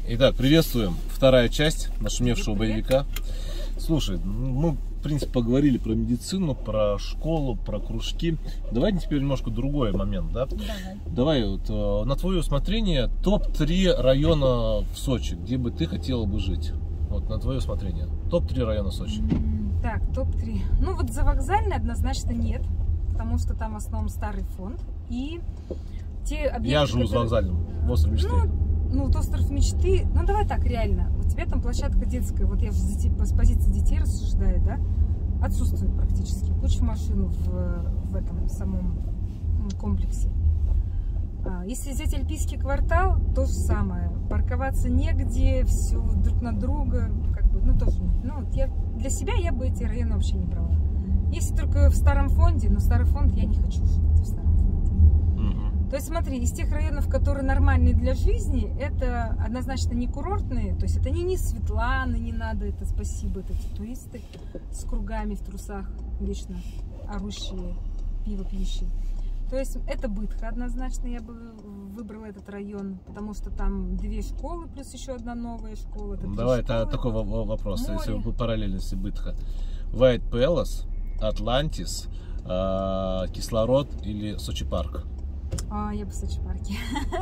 Итак, приветствуем. Вторая часть нашумевшего боевика. Слушай, мы, в принципе, поговорили про медицину, про школу, про кружки. Давайте теперь немножко другой момент, да? Давай вот, на твое усмотрение топ-3 района в Сочи, где бы ты хотела бы жить. Вот на твое усмотрение. Топ-3 района Сочи. Так, топ-3. Ну вот завокзальный однозначно нет, потому что там в основном старый фонд. И те объекты, я живу за вокзальным, в остров мечты. Ну, вот остров мечты, ну давай так, реально. У тебя там площадка детская, вот я с позиции детей рассуждаю, да? Отсутствует практически. Куча машин в этом самом комплексе. Если взять Альпийский квартал, то же самое. Парковаться негде, все друг на друга, как бы, ну тоже нет. Ну, вот для себя я бы эти районы вообще не брала. Если только в старом фонде, но старый фонд я не хочу жить в старом фонде. То есть смотри, из тех районов, которые нормальные для жизни, это однозначно не курортные, то есть это не Светланы, не надо, это спасибо, это эти туристы с кругами в трусах вечно орущие, пиво пьющие. То есть это Бытха однозначно, я бы выбрала этот район, потому что там 2 школы плюс еще одна новая школа. Давай, это такой вопрос, если вы параллельности Бытха. White Palace, Атлантис, Кислород или Сочи парк? Я бы в Сочи парке.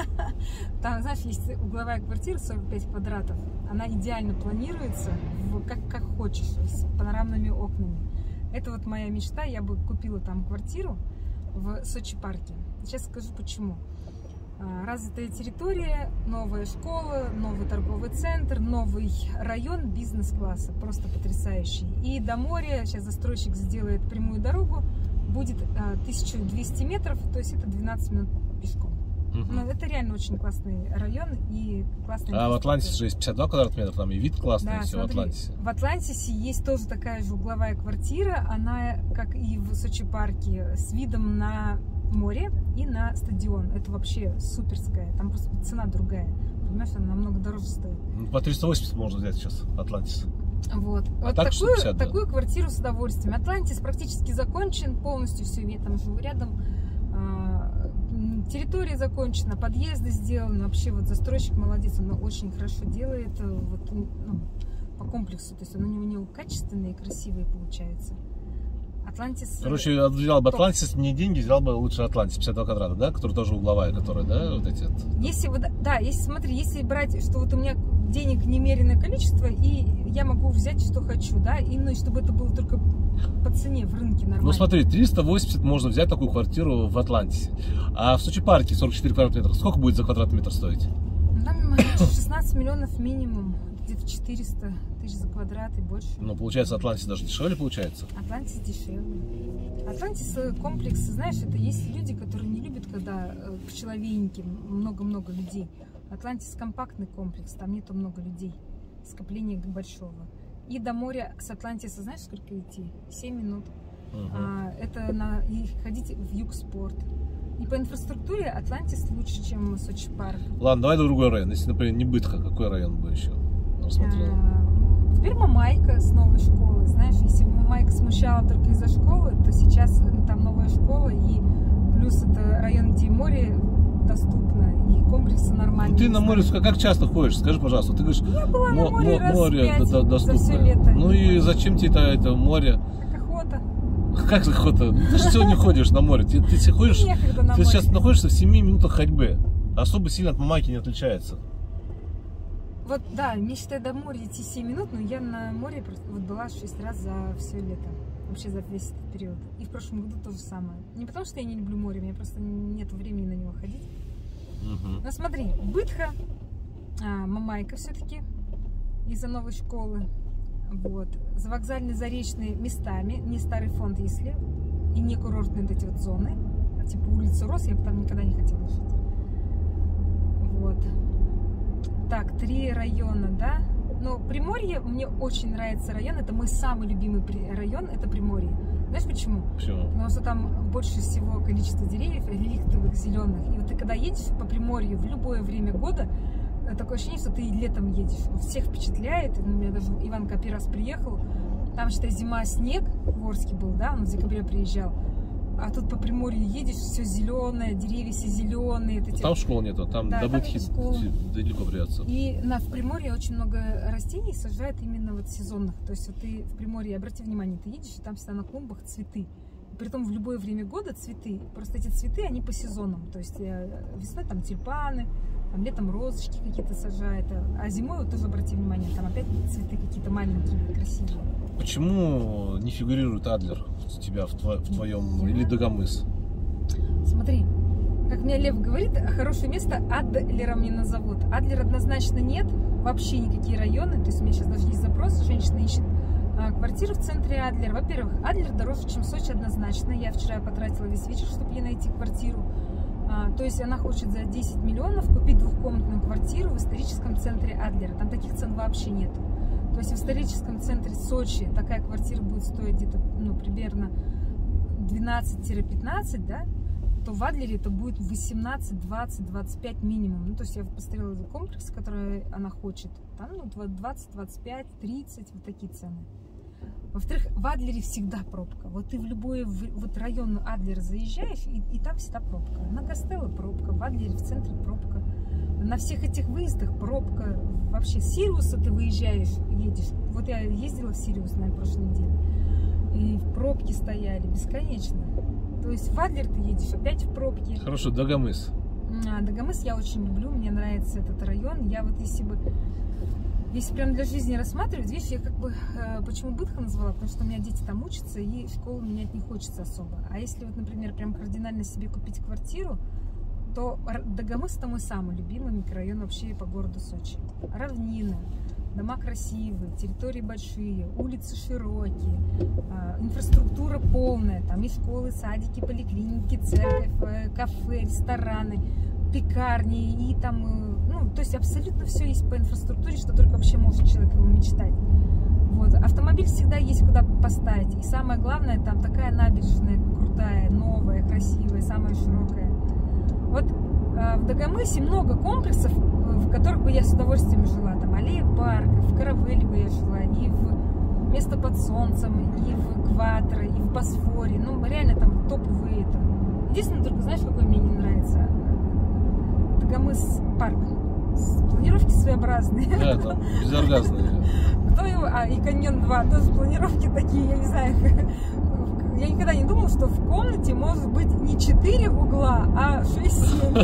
Там, знаешь, есть угловая квартира 45 квадратов. Она идеально планируется, как хочешь, с панорамными окнами. Это вот моя мечта. Я бы купила там квартиру в Сочи парке. Сейчас скажу почему. Развитая территория, новая школа, новый торговый центр, новый район бизнес-класса. Просто потрясающий. И до моря сейчас застройщик сделает прямую дорогу. Будет 1200 метров, то есть это 12 минут пешком. Но это реально очень классный район и классный. А в Атлантисе же есть 52 квадратных метра, там и вид классный, да, все смотри, в Атлантисе. В Атлантисе есть тоже такая же угловая квартира, она, как и в Сочи парке, с видом на море и на стадион. Это вообще суперская, там просто цена другая. Понимаешь, она намного дороже стоит. По 380 можно взять сейчас Атлантис. Вот, вот так такую квартиру с удовольствием. Атлантис практически закончен, полностью все, я там живу рядом. Территория закончена, подъезды сделаны. Вообще вот застройщик молодец, он очень хорошо делает вот, по комплексу. То есть он у него качественные и красивые получается. Атлантис. Короче, взял бы Атлантис, не деньги, взял бы лучше Атлантис 52 квадрата, да, который тоже угловая, которая, да, вот эти. Если да, смотри, если брать, что вот у меня денег немеренное количество, и я могу взять, что хочу, да, и ну, чтобы это было только по цене в рынке нормально. Ну смотри, 380 можно взять такую квартиру в Атлантисе, а в Сочи парке 44 квадратных метра, сколько будет за квадратный метр стоить? Там 16 миллионов минимум, где-то 400 тысяч за квадрат и больше. Ну получается Атлантис даже дешевле получается? Атлантис дешевле. Атлантис комплекс, знаешь, это есть люди, которые не любят, когда пчеловеньки, много-много людей. Атлантис компактный комплекс, там нету много людей, скопление большого. И до моря с Атлантиса, знаешь, сколько идти? 7 минут. Это ходить в Югспорт. И по инфраструктуре Атлантис лучше, чем Сочи парк. Ладно, давай другой район. Если, например, не Бытха, какой район бы еще рассмотрел? Теперь Мамайка с новой школой. Знаешь, если Мамайка смущала только из-за школы, то сейчас там новая школа, и плюс это район, где море доступно, и комплексы нормальные. Ты на море как часто ходишь? Скажи, пожалуйста. Ты говоришь, я была на море раз 5 доступно. За все лето. Ну и зачем тебе это море? Как охота. Как охота? Ты же сегодня ходишь на море. Ты сейчас находишься в 7 минутах ходьбы. Особо сильно от Мамайки не отличается. Вот, да, мне считаю до моря идти 7 минут, но я на море вот была 6 раз за все лето. Вообще за весь этот период. И в прошлом году то же самое. Не потому что я не люблю море, у меня просто нет времени на него ходить. Но смотри, Бытха, Мамайка все-таки из-за новой школы. Вот. Завокзальные, заречные местами, не старый фонд, если, и не курортные вот эти вот зоны. Типа улица Рос, я бы там никогда не хотела жить. Вот. Так, 3 района, да? Но Приморье, мне очень нравится район, это мой самый любимый район, это Приморье. Знаешь почему? Почему? Потому что там больше всего количество деревьев, реликтовых, зеленых. И вот ты когда едешь по Приморью в любое время года, такое ощущение, что ты летом едешь. Всех впечатляет. У меня даже Иван первый раз приехал. Там, считай, зима, снег в Орске был, да, он в декабре приезжал. А тут по Приморью едешь, все зеленое, деревья все зеленые. Там школ нету, там да, добыть далеко придется. И в Приморье очень много растений сажают именно вот сезонных. То есть вот ты в Приморье, обрати внимание, ты едешь, и там всегда на клумбах цветы. Притом в любое время года цветы. Просто эти цветы, они по сезонам. То есть весной там тюльпаны, там летом розочки какие-то сажают. А зимой, вот тоже обрати внимание, там опять цветы какие-то маленькие, красивые. Почему не фигурирует Адлер у тебя в твоем, или Дагомыс? Смотри, как мне Лев говорит, хорошее место Адлером не назовут. Адлер однозначно нет, вообще никакие районы. То есть у меня сейчас даже есть запрос, женщина ищет квартиру в центре Адлер. Во-первых, Адлер дороже, чем Сочи однозначно. Я вчера потратила весь вечер, чтобы ей найти квартиру. То есть она хочет за 10 миллионов купить двухкомнатную квартиру в историческом центре Адлера. Там таких цен вообще нету. То есть в историческом центре Сочи такая квартира будет стоить где-то, ну, примерно 12-15, да, то в Адлере это будет 18, 20, 25 минимум. Ну, то есть я посмотрела комплекс, который она хочет. Там, ну, 20, 25, 30, вот такие цены. Во-вторых, в Адлере всегда пробка. Вот ты в любой вот район Адлера заезжаешь, и там всегда пробка. На Гастелло пробка, в Адлере в центре пробка. На всех этих выездах пробка. Вообще, с Сириуса ты выезжаешь, едешь. Вот я ездила в Сириус на прошлой неделе. И в пробке стояли бесконечно. То есть в Адлер ты едешь, опять в пробке. Хорошо, Дагомыс. Дагомыс я очень люблю, мне нравится этот район. Я вот если прям для жизни рассматривать, видишь, я как бы, почему Бытха назвала? Потому что у меня дети там учатся, и школу менять не хочется особо. А если вот, например, прям кардинально себе купить квартиру, то Дагомыс — это мой самый любимый микрорайон вообще по городу Сочи. Равнина, дома красивые, территории большие, улицы широкие, инфраструктура полная, там и школы, садики, поликлиники, церковь, кафе, рестораны, пекарни, и там, ну, то есть абсолютно все есть по инфраструктуре, что только вообще может человек его мечтать. Вот. Автомобиль всегда есть куда поставить, и самое главное, там такая набережная крутая, новая, красивая, самая широкая. Вот в Дагомысе много комплексов, в которых бы я с удовольствием жила. Там аллея парков, в Каравелле бы я жила, и в Место под солнцем, и в Кватро, и в Босфоре. Ну, реально там топовые это. Единственное, только знаешь, какой мне не нравится? Дагомыс парк. Планировки своеобразные. Да, там безоргазные. Кто его? И Каньон 2, тоже планировки такие, я не знаю. Я никогда не думала, что в комнате может быть не 4 угла, а 6-7.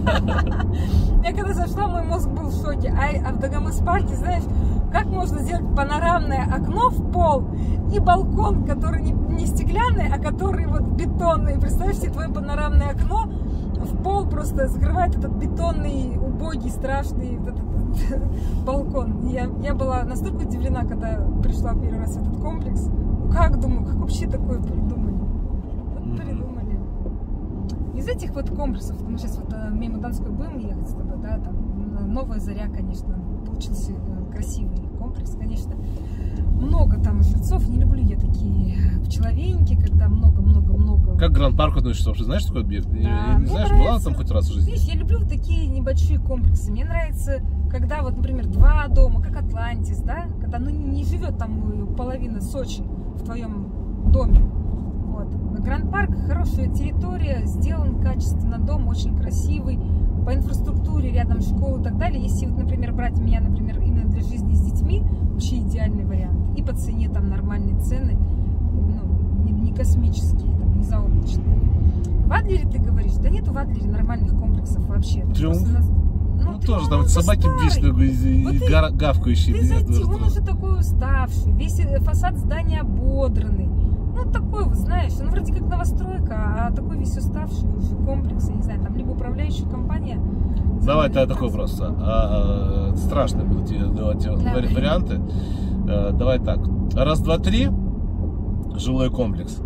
Я когда зашла, мой мозг был в шоке. А в Дагомыс парке, знаешь, как можно сделать панорамное окно в пол и балкон, который не стеклянный, а который вот бетонный. Представляешь себе, твое панорамное окно в пол просто закрывает этот бетонный, убогий, страшный вот этот балкон. Я была настолько удивлена, когда пришла первый раз в этот комплекс. Как, думаю, как вообще такое придумали? Вот придумали. Из этих вот комплексов, мы сейчас вот мимо Донской будем ехать с тобой, да, там Новая Заря, конечно, получился красивый комплекс, конечно. Много там жильцов, не люблю я такие пчеловеньки, когда много-много-много. Как Гранд Парк относишься вообще? Знаешь такой объект? Да, не знаешь, нравится. Была там хоть раз в жизни? Видишь, я люблю вот такие небольшие комплексы. Мне нравится, когда вот, например, 2 дома, как Атлантис, да, когда ну, не живет там половина Сочи в твоем доме. Вот. Гранд Парк — хорошая территория, сделан качественно дом, очень красивый, по инфраструктуре рядом школы и так далее. Если вот, например, брать меня, например, именно для жизни с детьми, вообще идеальный вариант. И по цене там нормальные цены, ну, не космические, там, не заоблачные. В Адлере ты говоришь, да нету в Адлере нормальных комплексов вообще. Триумф? Ну тоже там собаки бешеные, вот гавкающие. Ты зайди, он уже такой уставший, весь фасад здания ободранный. Ну такой, вот, знаешь, он вроде как новостройка, а такой весь уставший уже комплекс, я не знаю, там либо управляющая компания. Давай тогда такой вопрос. Страшные будут давать варианты. Давай так. Раз, два, три. Жилой комплекс.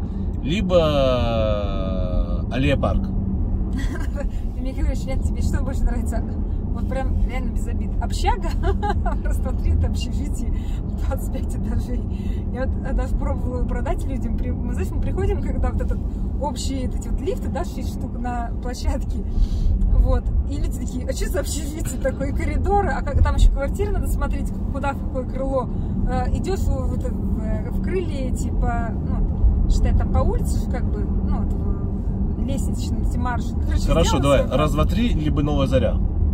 Либо аллея парк. Ты мне говоришь, Лен, тебе что больше нравится? Вот прям реально без обид. Общага, раз, два, три, это общежитие, 25 этажей. Я вот даже пробовала продать людям. Мы, знаешь, мы приходим, когда вот этот общие эти вот лифты, да, 6 штук на площадке. Вот. И люди такие, а что за общежитие такое, коридоры? А там еще квартиры надо смотреть, куда, в какое крыло. Идешь в крыле, типа, ну, считай, там по улице, как бы, ну, лестничный марш. Короче, Хорошо, давай, раз, два, три, либо Новая Заря.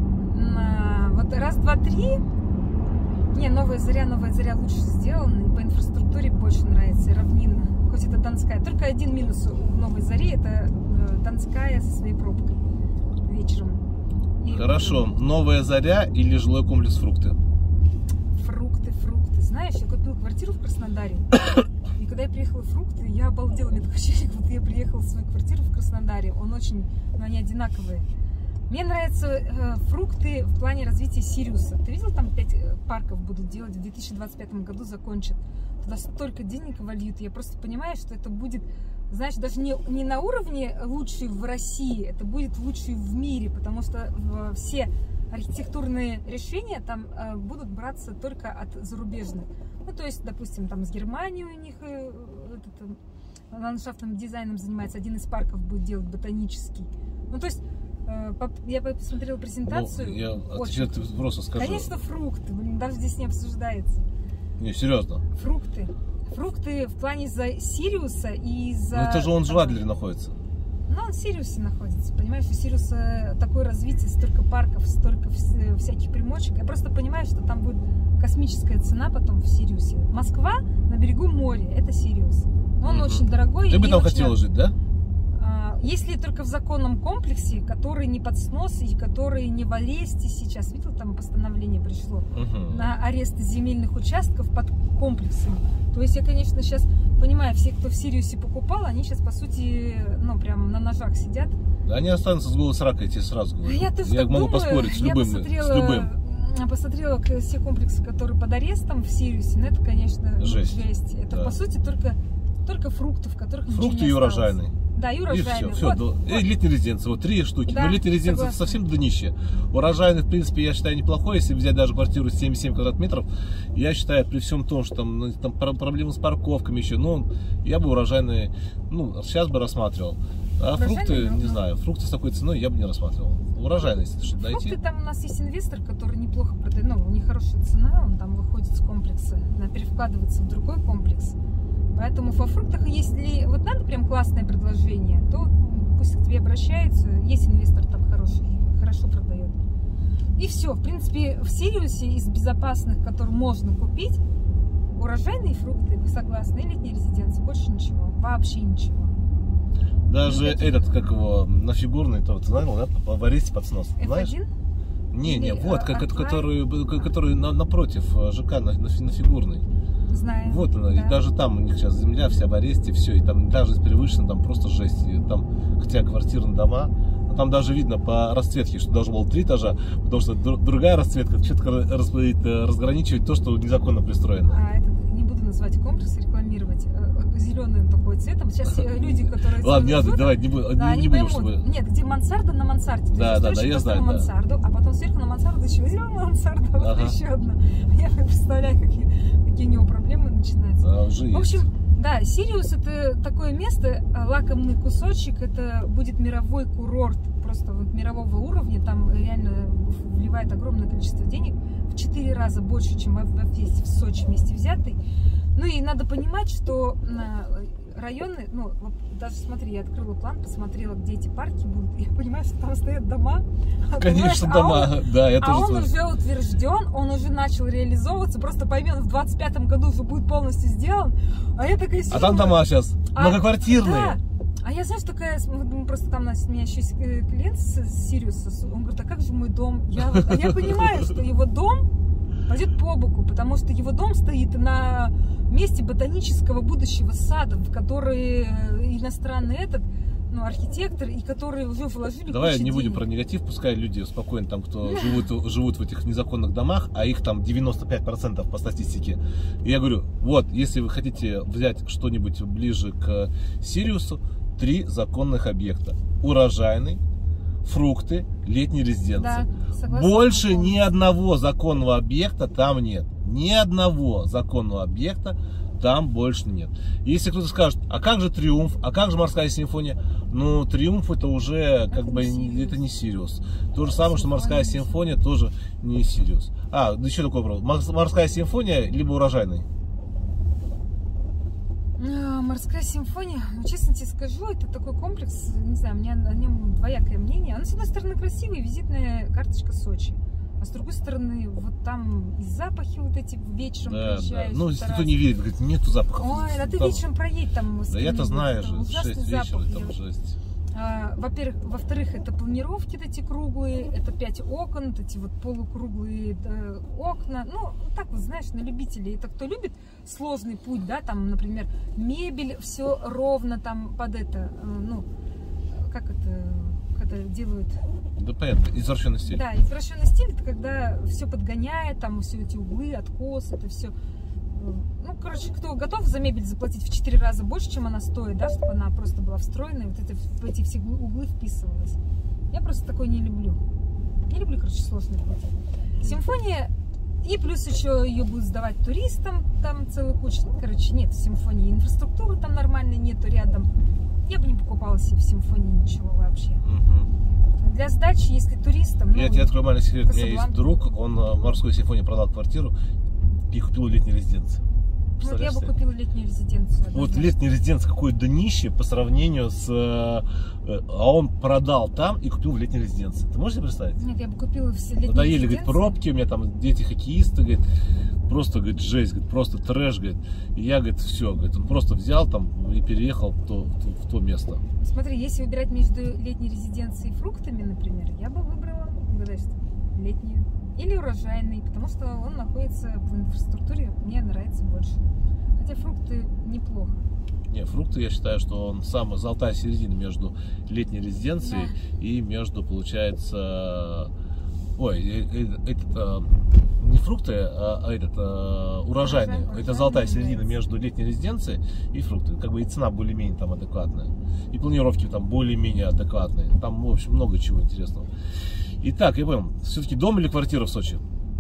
Вот раз, два, три. Не, Новая Заря лучше сделана, и по инфраструктуре больше нравится, и равнинно. Хоть это Донская. Только один минус у Новой Зари, это Донская со своей пробкой вечером. И Хорошо, Новая Заря или жилой комплекс Фрукты? Фрукты. Знаешь, я купила квартиру в Краснодаре. И когда я приехала в Фрукты, я обалдела. Мне такое ощущение, как будто я приехала в свою квартиру в Краснодаре. Они одинаковые. Мне нравятся Фрукты в плане развития Сириуса. Ты видел, там 5 парков будут делать, в 2025 году закончат. Туда столько денег вольют. Я просто понимаю, что это будет, знаешь, даже не на уровне лучший в России, это будет лучший в мире, потому что все архитектурные решения там будут браться только от зарубежных. Ну, то есть, допустим, там с Германией у них ландшафтным дизайном занимается, один из парков будет делать ботанический. Ну, то есть, я посмотрела презентацию. Ну, я отвечаю, ты просто скажи. Конечно, Фрукты, даже здесь не обсуждается. Не, серьезно. Фрукты в плане за Сириуса и за... Ну, это же он же в Адлере находится. Ну, он в Сириусе находится, понимаешь, у Сириуса такое развитие, столько парков, столько всяких примочек. Я просто понимаю, что там будет космическая цена потом в Сириусе. Москва на берегу моря, это Сириус. Но он очень дорогой. Ты бы там хотела жить, да? Если только в законном комплексе, который не под снос и который не в аресте сейчас. Видел, там постановление пришло на арест земельных участков под комплексами. То есть я, конечно, сейчас понимаю, все, кто в Сириусе покупал, они сейчас, по сути, ну, прям на ножах сидят. Да они останутся с голой сракой, я тебе сразу говорю. Я тоже могу думаю, поспорить с любым. Посмотрела все комплексы, которые под арестом в Сириусе, но это, конечно, жесть. Это, да, по сути, только фруктов, которых ничего не осталось. Фрукты и урожайный. Да, и урожайный. И все. Летняя резиденция, вот 3 штуки. Да, но летняя резиденция совсем днище. Урожайный, в принципе, я считаю, неплохой. Если взять даже квартиру 77 квадратных метров, я считаю, при всем том, что там проблемы с парковками еще, ну, я бы урожайный, ну, сейчас бы рассматривал. А фрукты, не знаю, фрукты с такой ценой я бы не рассматривал. Урожайный, если что-то найти. Фрукты, там у нас есть инвестор, который неплохо продает, ну, у них хорошая цена, он там выходит с комплекса, перевкладывается в другой комплекс. Поэтому во фруктах, если вот надо прям классное предложение, то пусть к тебе обращаются. Есть инвестор там хороший, хорошо продает. И все. В принципе, в Сириусе из безопасных, которые можно купить, урожайные фрукты, вы согласны, и летняя резиденция. Больше ничего. Вообще ничего. Даже этот, как его, на Фигурный, то ты знаешь, да, в аресте под снос. Знаешь? Не, вот, который напротив ЖК на Фигурный. Знаю. Вот она, да. И даже там у них сейчас земля вся в аресте, все, и там даже превышено, там просто жесть. И там, хотя квартирные дома, но там даже видно по расцветке, что должно было 3 этажа, потому что другая расцветка четко разграничивает то, что незаконно пристроено. Не буду называть комплекс, рекламировать зеленым такой цветом. Сейчас люди, которые... Ладно, не надо, давай, не будем, чтобы... Нет, где мансарда на мансарде. Да, я знаю, да. Мансарду, а потом сверху на мансарду еще зеленая мансарда, вот еще одна. Я представляю, какие у него проблемы начинаются. В общем, да, Сириус это такое место, лакомный кусочек, это будет мировой курорт, просто вот мирового уровня, там реально вливает огромное количество денег, в 4 раза больше, чем в Сочи вместе взятый. Ну и надо понимать, что районы, ну, даже смотри, я открыла план, посмотрела, где эти парки будут, я понимаю, что там стоят дома. Конечно, дома, да, я тоже. Он уже утвержден, он уже начал реализовываться, просто поймем, в 25-м году уже будет полностью сделан. А я такая сижу, а там дома сейчас многоквартирные. Да. А я, знаешь, такая, просто там у меня еще есть клиент с Сириуса, он говорит, а как же мой дом? Я понимаю, что его дом пойдет по боку, потому что его дом стоит на месте ботанического будущего сада, в который иностранный архитектор, и которые уже вложили. Давай не будем про негатив, пускай люди спокойно там, кто живут в этих незаконных домах, а их там 95% по статистике. И я говорю, вот, если вы хотите взять что-нибудь ближе к Сириусу, 3 законных объекта. Урожайный, фрукты, летняя резиденция. Да, больше ни одного законного объекта там нет. Ни одного законного объекта там больше нет. Если кто-то скажет, а как же Триумф, а как же Морская симфония? Ну, Триумф это уже как бы это не Сириус. То же самое, что Морская симфония тоже не Сириус. Еще такой вопрос. Морская симфония либо урожайный? Морская симфония, ну, честно тебе скажу, это такой комплекс, не знаю, у меня о нем двоякое мнение. Он, с одной стороны, красивый, визитная карточка Сочи. А с другой стороны, вот там и запахи вот эти вечером приезжаешь. Да. Ну, если кто не верит, говорит, нету запахов. Ой, а ты там... вечером проедь там. Да я-то знаю же, 6 вечера запах, там жесть. Во-вторых, это планировки эти круглые, это 5 окон, вот эти вот полукруглые окна. Ну, так вот, знаешь, на любителей. Это кто любит сложный путь, да, там, например, мебель, все ровно там под это, ну, как это, когда делают... Да понятно, извращенный стиль. Да, извращенный стиль, это когда все подгоняет, там все эти углы, откос, это все... Ну, короче, кто готов за мебель заплатить в 4 раза больше, чем она стоит, да, чтобы она просто была встроена, и вот это, в эти все углы вписывалась. Я просто такой не люблю. Не люблю, короче, сложный путь. Симфония, и плюс еще ее будут сдавать туристам, там целая куча. Ну, короче, нет симфонии, инфраструктуры там нормальной нету рядом. Я бы не покупала себе в симфонии ничего вообще. Для сдачи, если туристам... Я тебе открою маленький секрет. У меня есть друг, он в Морской симфонии продал квартиру и купил летнюю резиденцию. Вот я бы купила летнюю резиденцию. Вот летняя резиденция какое днище по сравнению с... А он продал там и купил в летней резиденции. Ты можешь себе представить? Нет, я бы купила все летние Надоели, резиденции. говорит, пробки, у меня там дети хоккеисты, говорит, просто, говорит, жесть, говорит, просто трэш, говорит. И я, говорит, все, говорит, он просто взял там и переехал в то место. Смотри, если выбирать между летней резиденцией и фруктами, например, я бы выбрала, угадай, что, летнюю. Или урожайный, потому что он находится в инфраструктуре, мне нравится больше. Хотя фрукты неплохо. Не, фрукты, я считаю, что он самая золотая середина между летней резиденцией и между, получается... Ой, не фрукты, урожайные. Это золотая середина между летней резиденцией и фруктами. Как бы и цена более-менее там адекватная. И планировки там более-менее адекватные. Там, в общем, много чего интересного. Итак, я понял, все-таки дом или квартира в Сочи?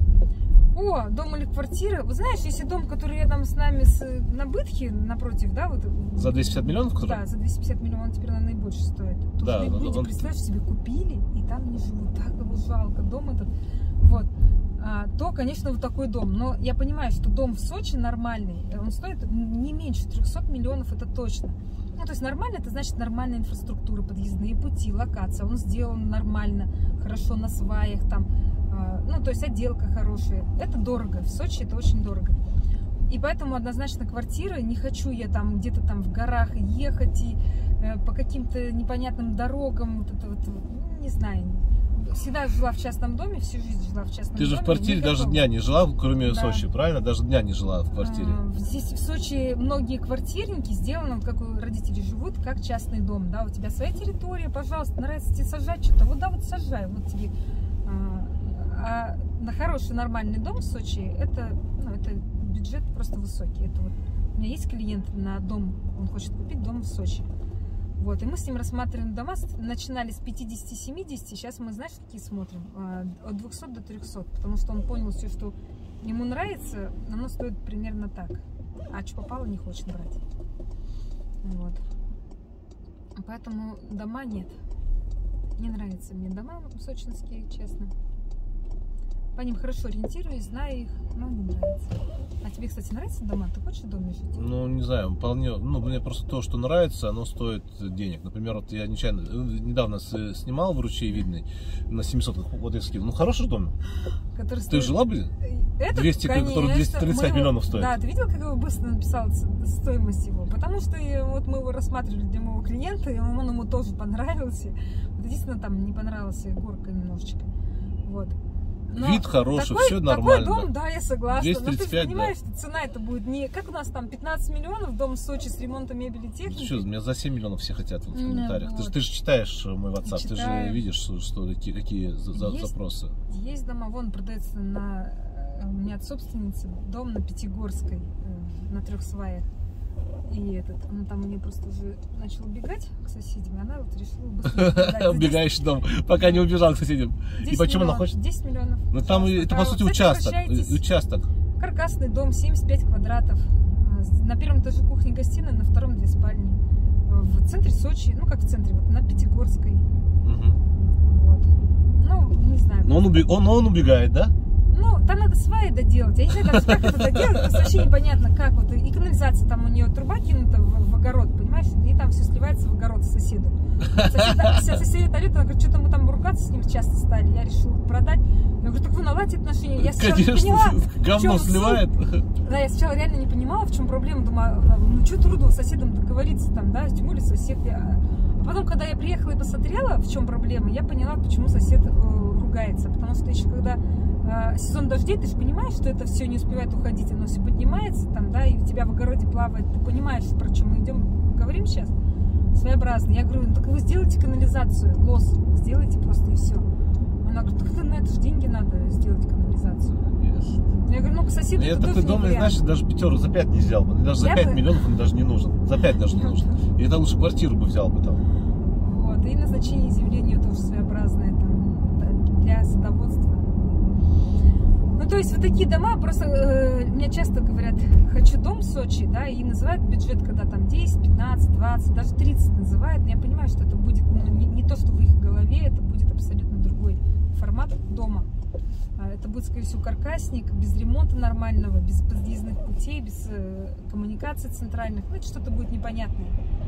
О, дом или квартира. Вы знаешь, если дом, который рядом с нами на Бытхе, напротив, да, вот... За 250 миллионов? Который? Да, за 250 миллионов теперь, наверное, и больше стоит. Тут да, люди, представляешь, себе купили, и там не живут. Так его жалко, дом этот. Вот. То, конечно, вот такой дом. Но я понимаю, что дом в Сочи нормальный, он стоит не меньше 300 миллионов, это точно. Ну, то есть нормально, это значит нормальная инфраструктура, подъездные пути, локация. Он сделан нормально, хорошо на сваях там. Ну, то есть отделка хорошая. Это дорого. В Сочи это очень дорого. И поэтому однозначно квартира. Не хочу я там где-то там в горах ехать и по каким-то непонятным дорогам. Вот это вот, не знаю. Всегда жила в частном доме, всю жизнь жила в частном доме. Ты же в квартире даже дня не жила, кроме Сочи, правильно? Даже дня не жила в квартире. Здесь в Сочи многие квартирники сделаны, вот как у родителей живут, как частный дом. Да? У тебя своя территория, пожалуйста, нравится тебе сажать что-то. Вот да, вот сажай, вот тебе. А на хороший нормальный дом в Сочи это бюджет просто высокий. Это вот у меня есть клиент на дом, он хочет купить дом в Сочи. Вот, и мы с ним рассматриваем дома, начинали с 50-70, сейчас мы, знаешь, какие смотрим? От 200 до 300, потому что он понял все, что ему нравится, оно стоит примерно так. А что попало, не хочет брать. Вот. Поэтому дома нет. Не нравятся мне дома сочинские, честно. По ним хорошо ориентируюсь, знаю их, но не нравится. А тебе, кстати, нравятся дома? Ты хочешь в доме жить? Ну, не знаю, вполне. Ну, мне просто то, что нравится, оно стоит денег. Например, вот я недавно снимал в Ручей-Видный на 700, вот я скинул. Ну, хороший дом. Который Ты жила бы? Это, 200, конечно, который 235 миллионов стоит. Да, ты видел, как его быстро написал стоимость его? Потому что вот мы его рассматривали для моего клиента, и он ему тоже понравился. Вот единственное, там не понравился горка немножечко. Вот. Но вид хороший, все нормально. Такой дом, да, я согласна. 235, но ты же понимаешь, что цена это будет не... Как у нас там, 15 миллионов, дом в Сочи с ремонтом мебели и техники? Ну, что, меня за 7 миллионов все хотят в комментариях. Вот. Ты же читаешь мой WhatsApp, ты же видишь, что какие запросы. Есть дома, вон продается на... У меня от собственницы дом на Пятигорской, на 3 сваях. И он там мне просто уже начал убегать к соседям, и она вот решила быстрее убегаешь дом, пока не убежал к соседям. И почему она хочет? 10 миллионов. Ну там это по сути участок. Каркасный дом, 75 квадратов. На первом этаже кухня-гостиная, на втором 2 спальни. В центре Сочи, ну как в центре, вот на Пятигорской. Вот. Ну, не знаю. Но он убегает, да? Ну, там надо сваи доделать. Я не знаю, даже как это доделать, просто вообще непонятно, как. Вот и канализация, там у нее труба кинута в огород, понимаешь? И там все сливается в огород с соседом. Сосед орет, она говорит, что-то мы там ругаться с ним часто стали. Я решила продать. Я говорю, так вы наладьте отношения. Я сначала не поняла, говно сливает. Да, я сначала реально не понимала, в чем проблема. Думаю, ну что трудно с соседом договориться там, да, тем более сосед. А потом, когда я приехала и посмотрела, в чем проблема, я поняла, почему сосед ругается. Потому что еще когда сезон дождей, ты же понимаешь, что это все не успевает уходить, оно все поднимается там, да, и у тебя в огороде плавает, ты понимаешь, про чем мы идем, говорим сейчас, своеобразно. Я говорю, ну так вы сделайте канализацию, лос, сделайте просто и все. Она говорит, так на это же деньги надо сделать канализацию. Yes. Я говорю, ну к соседу это такой дом, значит, даже пятерку за 5 не взял бы, даже за 5 миллионов он даже не нужен, за 5 даже не нужен. И это лучше квартиру бы взял бы там. Вот, и назначение земли тоже своеобразное там, для садоводства. Ну, то есть вот такие дома, просто мне часто говорят, хочу дом в Сочи, да, и называют бюджет, когда там 10, 15, 20, даже 30 называют, но я понимаю, что это будет, ну, не то, что в их голове, это будет абсолютно другой формат дома. Это будет, скорее всего, каркасник, без ремонта нормального, без подъездных путей, без коммуникаций центральных, ну, это что-то будет непонятное.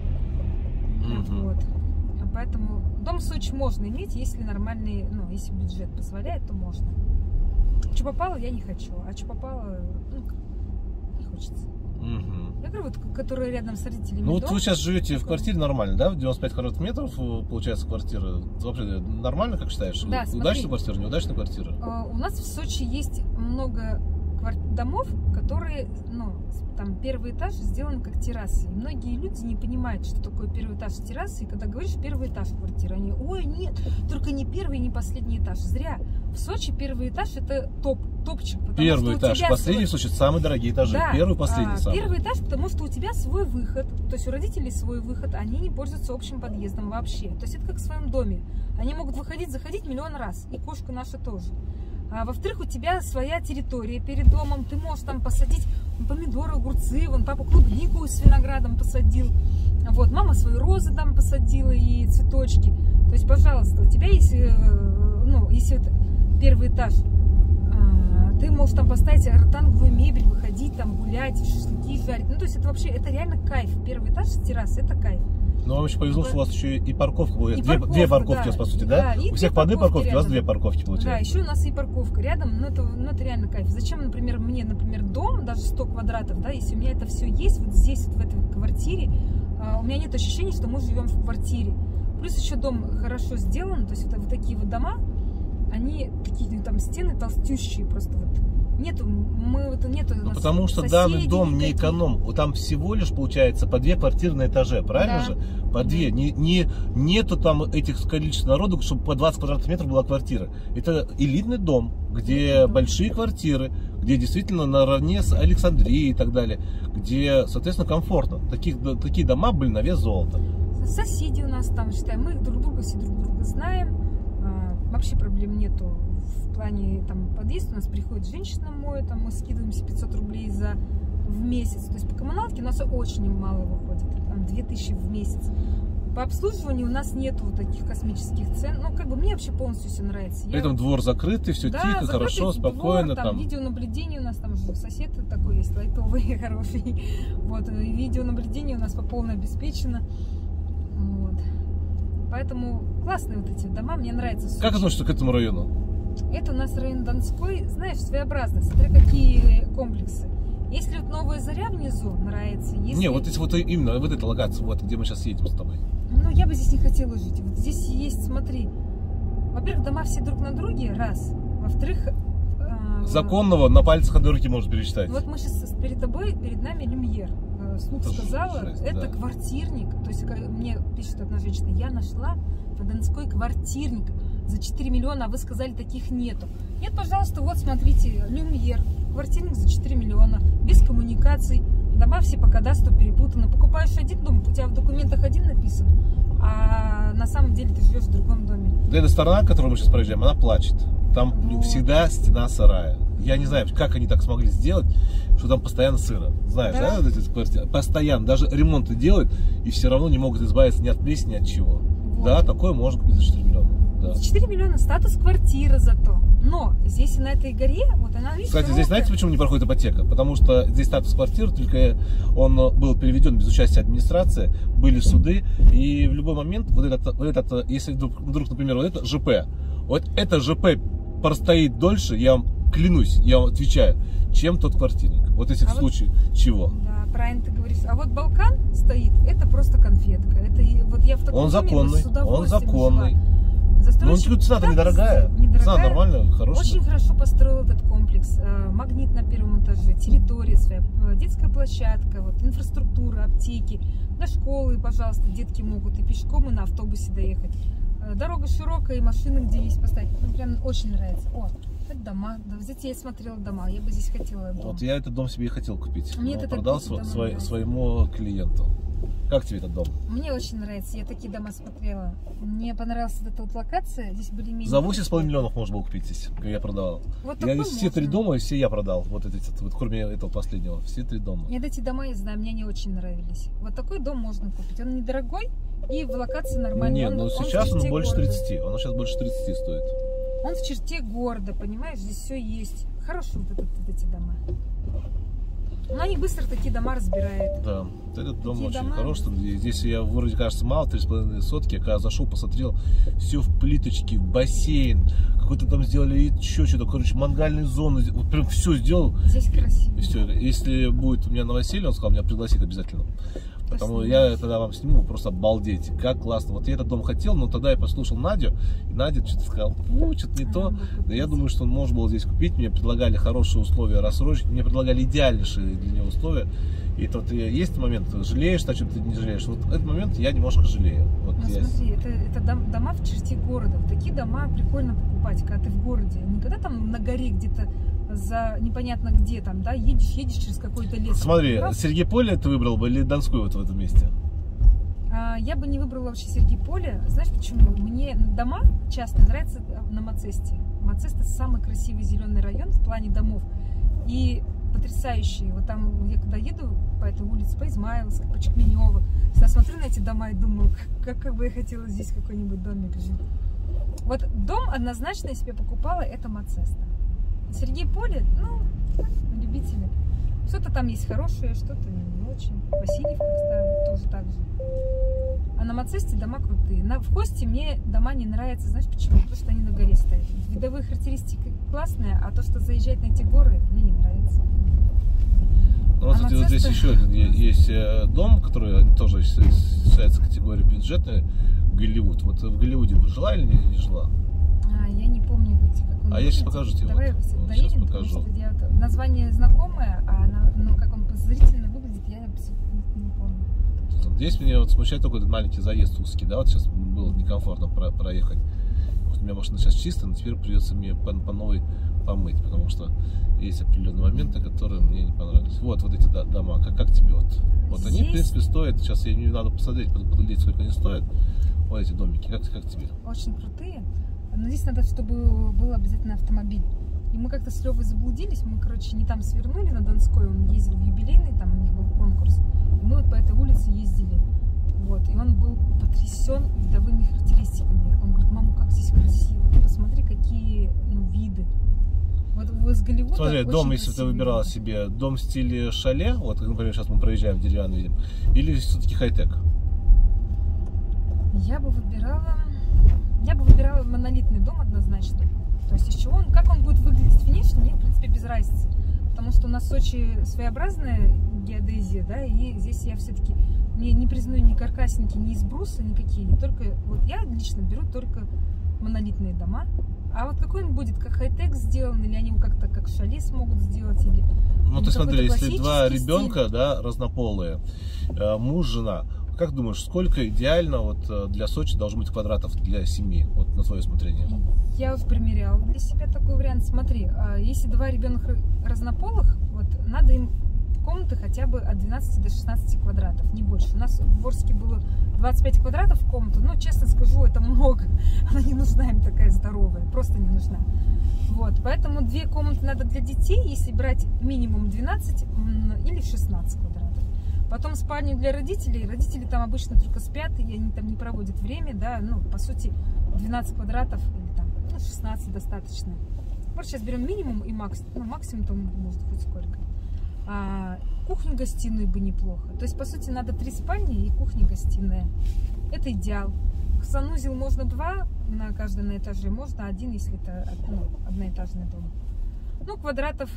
Вот. Поэтому дом в Сочи можно иметь, если нормальный, ну, если бюджет позволяет, то можно. Что попало, я не хочу. А что попало, ну, не хочется. Я говорю, вот, которые рядом с родителями. Ну, вот вы сейчас живете в квартире нормально, да? В 95 квадратных метров получается квартира. Вообще нормально, как считаешь? Да, удачная квартира, неудачная квартира? У нас в Сочи есть много домов, которые, ну, там первый этаж сделан как террасы. И многие люди не понимают, что такое первый этаж террасы. И когда говоришь первый этаж квартиры, они, ой, нет, только не первый и не последний этаж. Зря. В Сочи первый этаж это топчик. Первый этаж, последний в Сочи самые дорогие этажи. Да, первый, последний самый. Первый этаж, потому что у тебя свой выход. То есть у родителей свой выход, они не пользуются общим подъездом вообще. То есть это как в своем доме. Они могут выходить, заходить миллион раз. И кошка наша тоже. А во-вторых, у тебя своя территория перед домом, ты можешь там посадить помидоры, огурцы, вон папа клубнику с виноградом посадил, вот, мама свои розы там посадила и цветочки. То есть, пожалуйста, у тебя есть, ну, если это первый этаж, ты можешь там поставить ротанговую мебель, выходить там гулять, шашлыки жарить. Ну, то есть это вообще, это реально кайф. Первый этаж с террасы, это кайф. Ну, вам еще повезло, что у вас еще и парковка была. Две парковки, да, у вас, по сути, да? У всех по одной парковке, у вас 2 парковки получается. Да, еще у нас и парковка рядом, но это реально кайф. Зачем, например, мне, дом, даже 100 квадратов, да, если у меня это все есть, вот здесь, вот в этой квартире, у меня нет ощущения, что мы живем в квартире. Плюс еще дом хорошо сделан, то есть вот такие вот дома, они такие там стены толстющие, просто вот. Нету. Ну, потому что данный дом не эконом. Там всего лишь получается по 2 квартиры на этаже, правильно же? По 2. Нету там этих количеств народу, чтобы по 20 квадратных метров была квартира. Это элитный дом, где большие квартиры, где действительно наравне с Александрией и так далее, где, соответственно, комфортно. Такие дома были на вес золота. Соседи у нас там, считаем, мы друг друга знаем. Вообще проблем нету. В плане там подъезд у нас приходит женщина моет, там мы скидываемся 500 рублей в месяц. То есть по коммуналке у нас очень мало выходит, там 2000 в месяц. По обслуживанию у нас нету вот таких космических цен. Ну, как бы мне вообще полностью все нравится. При этом двор закрытый, все тихо, хорошо, спокойно. Двор, там видеонаблюдение у нас, там же сосед такой есть, лайтовый, хороший. Вот, и видеонаблюдение у нас по полной обеспечено. Вот. Поэтому классные вот эти дома, мне нравится. Как относишься к этому району? Это у нас район Донской, знаешь, своеобразно, смотря какие комплексы. Если вот Новая Заря внизу нравится, если... Не, вот именно вот эта локация, вот где мы сейчас едем с тобой. Ну, я бы здесь не хотела жить. Вот здесь есть, смотри, во-первых, дома все друг на друге, раз. Во-вторых... Законного на пальцах одной руки можно пересчитать. Вот мы сейчас перед нами люмьер. Слух сказала, жесть, это квартирник. То есть мне пишет одна женщина, я нашла на Донской квартирник за 4 миллиона, а вы сказали, таких нету. Нет, пожалуйста, вот смотрите, люмьер, квартирник за 4 миллиона, без коммуникаций, дома все по кадастру перепутаны. Покупаешь один дом, у тебя в документах один написан, а на самом деле ты живешь в другом доме. Да, эта сторона, которую мы сейчас проезжаем, она плачет. Там всегда стена сарая. Я не знаю, как они так смогли сделать, что там постоянно сыро. Знаешь, да, вот эти квартиры? Постоянно. Даже ремонты делают, и все равно не могут избавиться ни от плесени, ни от чего. Вот. Да, такое можно купить за 4 миллиона. да. За 4 миллиона статус квартиры зато. Но здесь на этой горе, вот она, видишь, кстати, здесь знаете, почему не проходит ипотека? Потому что здесь статус квартиры, только он был переведен без участия администрации, были суды, и в любой момент вот этот если вдруг, например, вот это ЖП, вот это ЖП простоит дольше, я вам клянусь, я вам отвечаю, чем тот квартирник. Вот если в случае чего. Да, правильно ты говоришь. А вот Балкан стоит, это просто конфетка. Это вот я в таком он законный, он законный. Ну, цена-то недорогая. Цена нормальная, хорошая. Очень хорошо построил этот комплекс. Магнит на первом этаже, территория своя, детская площадка, вот, инфраструктура, аптеки, до школы, пожалуйста, детки могут и пешком, и на автобусе доехать. Дорога широкая, и машины где есть поставить. Ну, прям очень нравится. О, это дома. Да, здесь я смотрела дома. Я бы здесь хотела дом. Вот я этот дом себе и хотел купить. Мне но продал своему клиенту. Как тебе этот дом? Мне очень нравится. Я такие дома смотрела. Мне понравилась эта вот локация. Здесь были менее. За 8,5 миллионов можно было купить здесь, как я продавал. Вот я здесь все 3 дома, и все я продал. Вот эти, вот, кроме этого последнего. Все 3 дома. Нет, эти дома, я знаю, мне они очень нравились. Вот такой дом можно купить. Он недорогой и в локации нормальный. Нет, но сейчас он больше 30. Он сейчас больше 30 стоит. Он в черте города, понимаешь? Здесь все есть. Хорошие вот эти дома. Но они быстро такие дома разбирают. Да, этот дом такие очень хороший. Здесь я вроде кажется мало, 3,5 сотки. Я когда зашел, посмотрел, все в плиточке, в бассейн. Какой-то там сделали еще что-то, короче, мангальную зону. Вот прям все сделал. Здесь красиво. И все. Если будет у меня новоселье, он сказал, меня пригласит обязательно. Потому я тогда вам сниму, просто обалдеть, как классно. Вот я этот дом хотел, но тогда я послушал Надю, и Надя что-то сказала, что-то не то. Да я думаю, что он можно было здесь купить. Мне предлагали хорошие условия рассрочки, мне предлагали идеальнейшие для него условия. И тут есть момент, жалеешь, о чем ты не жалеешь. Вот этот момент я немножко жалею. Вот ну, смотри, это дома в черте города. Вот такие дома прикольно покупать, когда ты в городе. Не когда там на горе где-то за непонятно где там, да, едешь через какой-то лес. Смотри, Сергиполе ты выбрал бы или Донскую вот в этом месте? Я бы не выбрала вообще Сергиполе. Знаешь почему? Мне дома частные нравятся на Мацесте. Мацест — это самый красивый зеленый район в плане домов. И потрясающие. Вот там, я когда еду по этой улице, по Измайловской, по Чекменево, всегда смотрю на эти дома и думаю, как бы я хотела здесь какой-нибудь домик жить. Вот дом однозначно я себе покупала, это Мацеста. Сергиполе, ну, любители. Что-то там есть хорошее, что-то не очень. Васильевка, кстати, тоже так же. А на Мацесте дома крутые. В Хосте мне дома не нравятся, знаешь почему? Потому что они на горе стоят. Видовые характеристики классные, а то, что заезжать на эти горы, мне не нравится. Ну, кстати, вот здесь еще есть дом, который тоже считается категорией бюджетной, Голливуд. Вот в Голливуде бы жила или не жила? Я не помню, как он. Я сейчас покажу тебе. Давай вот, доедем, сейчас покажу. Название знакомое, а как он зрительно выглядит, я абсолютно не помню. Здесь меня вот смущает только этот маленький заезд узкий, да, вот сейчас было некомфортно проехать. Вот у меня машина сейчас чистая, но теперь придется мне по новой помыть, потому что есть определенные моменты, которые мне не понравились. Вот эти дома, как тебе вот? Вот здесь... они, в принципе, стоят, сейчас я не надо посмотреть, поглядеть, сколько они стоят. Вот эти домики, как тебе? Очень крутые, но здесь надо, чтобы был обязательно автомобиль. И мы как-то с Левой заблудились, мы, короче, не там свернули на Донской, он ездил в юбилейный, там у них был конкурс. И мы вот по этой улице ездили. Вот, и он был потрясен видовыми характеристиками. Он говорит, мама, как здесь красиво, ты посмотри, какие виды. Вот из Голливуда. Смотри, дом, если ты выбирала себе дом в стиле шале, вот, например, сейчас мы проезжаем в деревянный видим, или все-таки хай-тек? Я бы выбирала монолитный дом однозначно. То есть из чего как он будет выглядеть внешне, мне в принципе без разницы. Потому что у нас в Сочи своеобразная геодезия, да, и здесь я все-таки не признаю ни каркасники, ни из бруса, никакие. Только, вот я лично беру только монолитные дома. А вот какой он будет, как хай-тек сделан, или они его как-то как шале смогут сделать, или... Ну ты смотри, если два ребенка, да, разнополые, муж, жена, как думаешь, сколько идеально вот для Сочи должно быть квадратов для семьи, вот на твое усмотрение? Я вот примеряла для себя такой вариант. Смотри, если два ребенка разнополых, вот надо им комнаты хотя бы от 12 до 16 квадратов, не больше. У нас в Орске было 25 квадратов в комнату, но, честно скажу, это много. Она не нужна им такая здоровая, просто не нужна. Вот, поэтому 2 комнаты надо для детей, если брать минимум 12 или 16 квадратов. Потом спальню для родителей. Родители там обычно только спят, и они там не проводят время, да, ну, по сути, 12 квадратов или там, ну, 16 достаточно. Вот сейчас берем минимум и максимум, ну, максимум там может хоть сколько. Кухню-гостиную бы неплохо. То есть, по сути, надо 3 спальни и кухня-гостиная. Это идеал. Санузел можно 2 на каждом на этаже, можно 1, если это, ну, одноэтажный дом. Ну, квадратов,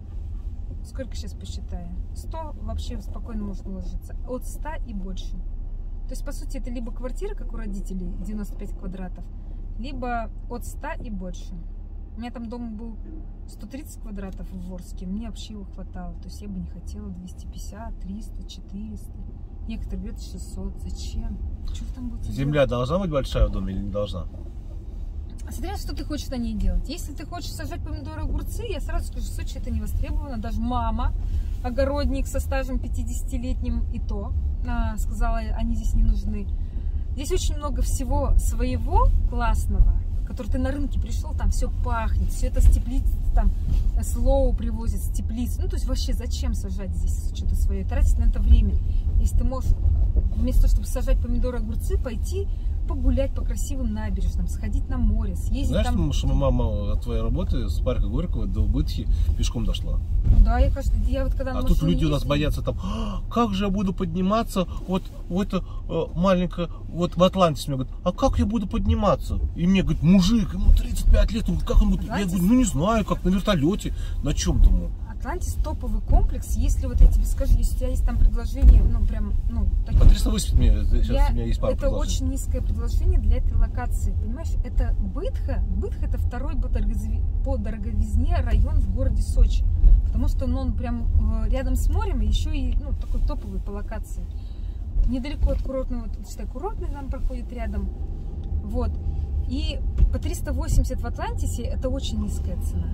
сколько сейчас посчитаю? 100 вообще спокойно можно уложиться. От 100 и больше. То есть, по сути, это либо квартира, как у родителей, 95 квадратов, либо от 100 и больше. У меня там дом был 130 квадратов в Ворске, мне вообще его хватало. То есть я бы не хотела 250, 300, 400. Некоторые говорят 600. Зачем? Что вы там будете Земля делать? должна быть большая в доме или не должна? Смотря, что ты хочешь на ней делать. Если ты хочешь сажать помидоры, огурцы, я сразу скажу, в Сочи это не востребовано. Даже мама, огородник со стажем 50-летним, и то сказала, они здесь не нужны. Здесь очень много всего своего классного, который ты на рынке пришел, там все пахнет, все это с теплиц, там слоу привозят с теплиц. Ну, то есть вообще зачем сажать здесь что-то свое, тратить на это время, если ты можешь вместо того, чтобы сажать помидоры, огурцы, пойти погулять по красивым набережным, сходить на море, съездить. Знаешь, там... что мама от твоей работы с парка Горького до Бытхи пешком дошла? Да, я вот когда А тут люди у нас боятся там, как же я буду подниматься, вот это маленькое, вот в Атлантисе мне говорят, а как я буду подниматься? И мне говорит, мужик, ему 35 лет, он, как он будет? Я говорю, ну не знаю, как на вертолете, на чем думаю. Атлантис топовый комплекс, если вот я тебе скажу, если у тебя есть там предложение, ну прям, ну такие... По 380 мне, сейчас у меня есть пару Это предложений. очень низкое предложение для этой локации, понимаешь? Это Бытха, Бытха это второй по дороговизне район в городе Сочи, потому что он прям рядом с морем, и еще и, ну, такой топовый по локации. Недалеко от курортного, считай, курортный нам проходит рядом, вот. И по 380 в Атлантисе это очень низкая цена.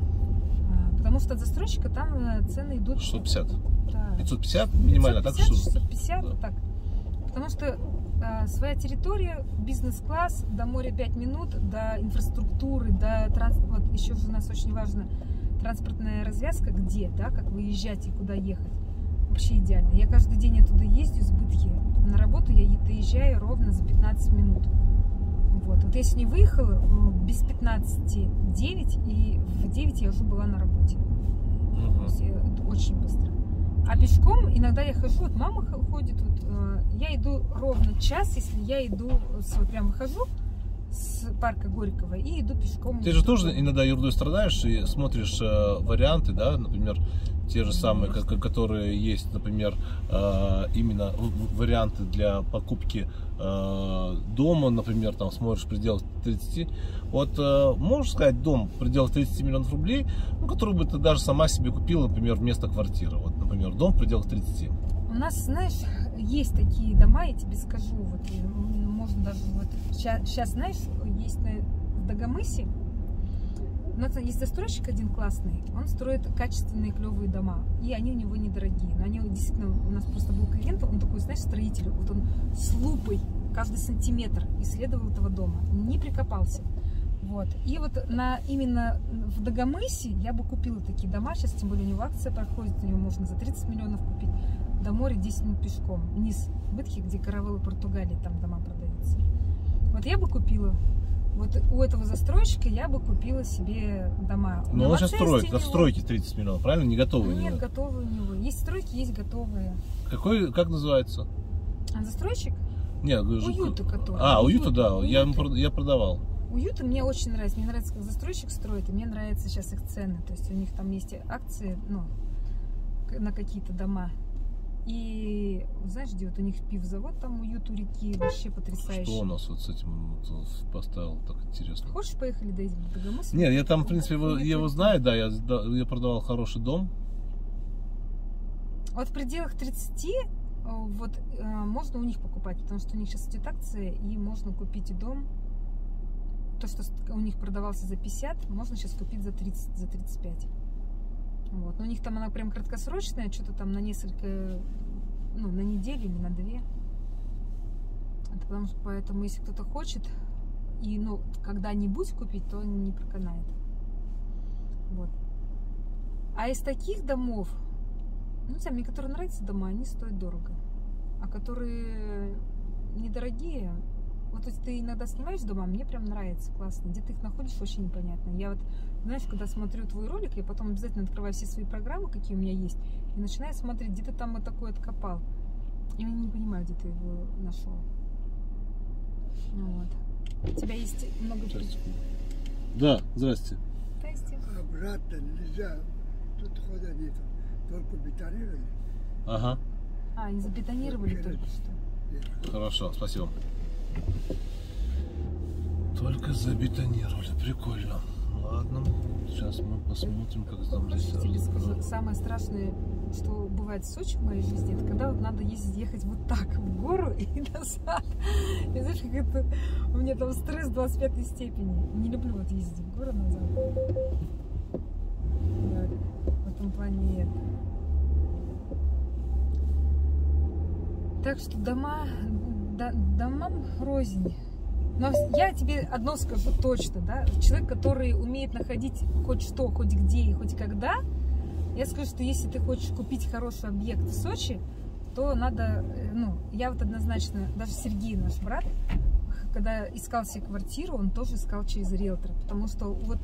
Потому что от застройщика там цены идут... 650. Да. 550 минимально, 550, так? 650, Да. так. Потому что своя территория, бизнес-класс, до моря 5 минут, до инфраструктуры, до транспорта. Вот еще же у нас очень важно транспортная развязка, где, да, как выезжать и куда ехать. Вообще идеально. Я каждый день оттуда ездю с Бытхи. На работу я доезжаю ровно за 15 минут. Вот я сегодня выехала без 15 9, и в 9 я уже была на работе. То есть это очень быстро. А пешком иногда я хожу, вот мама ходит, вот, я иду ровно час, если я иду, вот прям выхожу с парка Горького и иду пешком. Ты же тоже иногда ерундой страдаешь и смотришь варианты, да, например, те же самые, которые есть, например, именно варианты для покупки дома, например, там смотришь в пределах 30. Вот можешь сказать дом в пределах 30 миллионов рублей, ну, который бы ты даже сама себе купила, например, вместо квартиры. Вот, например, дом в пределах 30. У нас, знаешь, есть такие дома, я тебе скажу, вот можно даже вот сейчас, знаешь, есть в Дагомысе, у нас есть застройщик один классный, он строит качественные клевые дома, и они у него недорогие, но они действительно, у нас просто был клиент, он такой, знаешь, строитель, вот он с лупой каждый сантиметр исследовал этого дома, не прикопался. Вот. И вот именно в Дагомысе я бы купила такие дома, сейчас тем более у него акция проходит, у него можно за 30 миллионов купить, до моря 10 минут пешком, вниз Бытхи, где Каравелла, Португалии, там дома продаются. Вот я бы купила, вот у этого застройщика я бы купила себе дома. Но он сейчас строит, в стройке 30 миллионов, правильно? Не готовые? Нет, готовые у него. Есть стройки, есть готовые. Как называется? Застройщик? Нет, Уюта, который. Уюта, да, Уюта. Я продавал. Уюта мне очень нравится. Мне нравится, как застройщик строит, и мне нравятся сейчас их цены. То есть у них там есть акции, ну, на какие-то дома. И знаешь, где вот у них пивзавод, там Уют у реки, вообще потрясающий. Что у нас вот с этим поставил, так интересно. Хочешь, поехали до Дагомыса? Нет, я там, в принципе, его знаю, да, я продавал хороший дом. Вот в пределах 30 вот можно у них покупать, потому что у них сейчас идет акция, и можно купить и дом. То, что у них продавался за 50, можно сейчас купить за 30, за 35. Вот. Но у них там она прям краткосрочная, что-то там на несколько, ну, на неделю или на 2. Это поэтому, если кто-то хочет, и, ну, когда-нибудь купить, то не проканает. Вот. А из таких домов, Ну, не мне которые нравятся дома, они стоят дорого. А которые недорогие, вот если ты иногда снимаешь дома, мне прям нравится, классно. Где ты их находишь, очень непонятно. Я вот, знаешь, когда смотрю твой ролик, я потом обязательно открываю все свои программы, какие у меня есть, и начинаю смотреть, где ты там вот такой откопал. И я не понимаю, где ты его нашел. Ну, вот. У тебя есть много... Да, здрасте. Здрасте. Обратно нельзя, тут хода нет, только бетонировали. Ага. А, они забетонировали только что. Хорошо, спасибо. Только забетонировали, прикольно. Ладно, сейчас мы посмотрим, как там здесь. Я тебе скажу, самое страшное, что бывает в Сочи в моей жизни, это когда вот надо ехать вот так в гору и назад. И знаешь, как это, у меня там стресс 25 степени. Не люблю вот ездить в гору назад. Да, в этом плане это. Так что домам рознь. Но я тебе одно скажу точно, да, человек, который умеет находить хоть что, хоть где и хоть когда, я скажу, что если ты хочешь купить хороший объект в Сочи, то надо, ну, я вот однозначно, даже Сергей, наш брат, когда искал себе квартиру, он тоже искал через риэлтора, потому что вот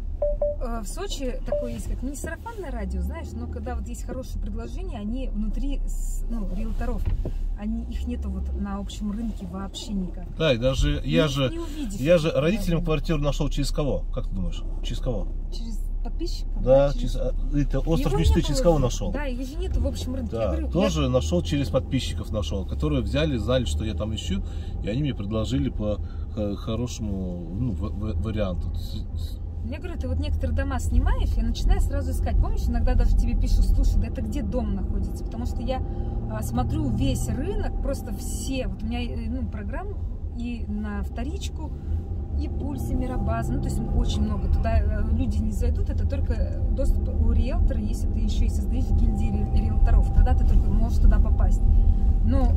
в Сочи такое есть, как не сарафанное радио, знаешь, но когда вот есть хорошие предложения, они внутри, ну, риэлторов, их нету вот на общем рынке вообще никак. Да, и даже я же родителям квартиру нашел через кого? Как ты думаешь? Через кого? Через подписчиков? Да, это остров мечты через кого нашел? Да, ее же нету в общем рынке. Да, говорю, тоже нашел через подписчиков нашел, которые взяли, знали, что я там ищу, и они мне предложили по хорошему, ну, варианту. Я говорю, ты вот некоторые дома снимаешь, я начинаю сразу искать. Помнишь, иногда даже тебе пишут, слушай, да это где дом находится? Потому что я смотрю весь рынок, просто все. Вот у меня, ну, программ и на вторичку, и Пульс, и Мирабаза. Ну, то есть очень много. Туда люди не зайдут, это только доступ у риэлтора, если ты еще и создаешь гильдии риэлторов. Тогда ты только можешь туда попасть. Но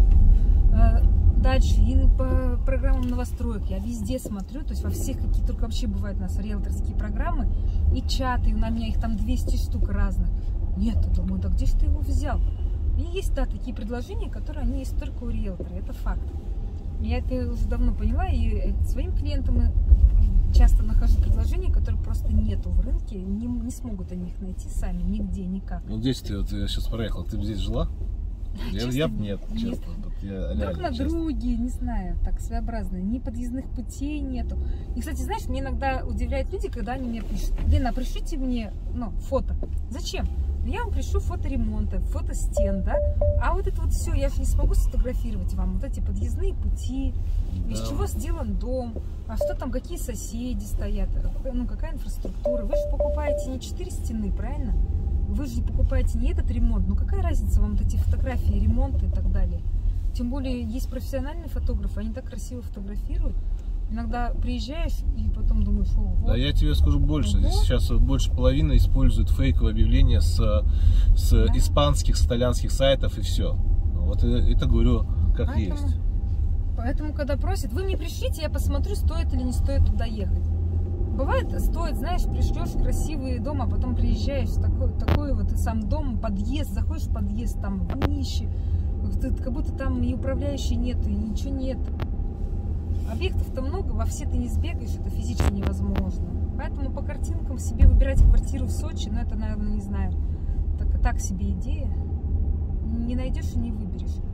дальше, и по программам новостроек я везде смотрю, то есть во всех, какие только вообще бывают у нас риэлторские программы, и чаты, у меня их там 200 штук разных. Нет, я думаю, да где же ты его взял? И есть, да, такие предложения, которые они есть только у риэлтора, это факт. Я это уже давно поняла, и своим клиентам часто нахожу предложения, которые просто нету в рынке, не смогут они их найти сами, нигде, никак. Ну здесь ты, вот я сейчас проехал, ты бы здесь жила? Я бы нет, честно. Друг на друге, не знаю, так своеобразно. Ни подъездных путей нету. И, кстати, знаешь, мне иногда удивляют люди, когда они мне пишут: Лена, пришлите мне, ну, фото. Зачем? Я вам пришлю фото ремонта, фото стен, да? А вот это вот все, я же не смогу сфотографировать вам. Вот эти подъездные пути, да. Из чего сделан дом, а что там, какие соседи стоят, ну, какая инфраструктура. Вы же покупаете не 4 стены, правильно? Вы же покупаете не этот ремонт, ну какая разница вам вот эти фотографии, ремонты и так далее. Тем более есть профессиональные фотографы, они так красиво фотографируют. Иногда приезжаешь и потом думаешь, ого. Да, я тебе скажу больше. Здесь сейчас больше половины используют фейковые объявления с да? Испанских, с итальянских сайтов и все. Вот это говорю как есть. Поэтому, когда просят, вы мне пришлите, я посмотрю, стоит или не стоит туда ехать. Бывает, стоит, знаешь, пришлешь в красивый дом, а потом приезжаешь в такой вот сам дом, подъезд, заходишь в подъезд, там днище, как будто там и управляющей нету, и ничего нет. Объектов-то много, во все ты не сбегаешь, это физически невозможно. Поэтому по картинкам себе выбирать квартиру в Сочи, ну это, наверное, не знаю, так себе идея. Не найдешь и не выберешь.